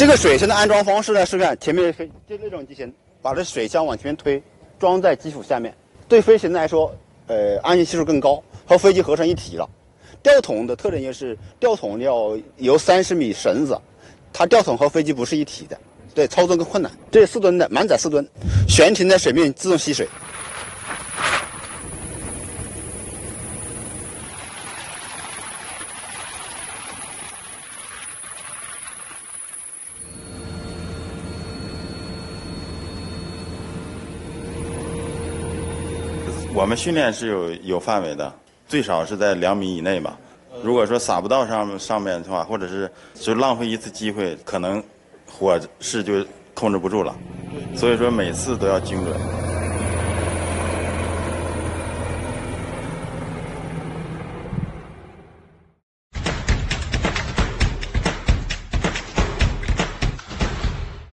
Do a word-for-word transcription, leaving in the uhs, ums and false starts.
这个水箱的安装方式呢，是看前面就那种机型，把这水箱往前面推，装在机腹下面。对飞行来说，呃，安全系数更高，和飞机合成一体了。吊桶的特点就是吊桶要有三十米绳子，它吊桶和飞机不是一体的，对，操作更困难。这四吨的满载四吨，悬停在水面自动吸水。 我们训练是有有范围的，最少是在两米以内吧。如果说撒不到上上面的话，或者是就浪费一次机会，可能火势就控制不住了。所以说每次都要精准。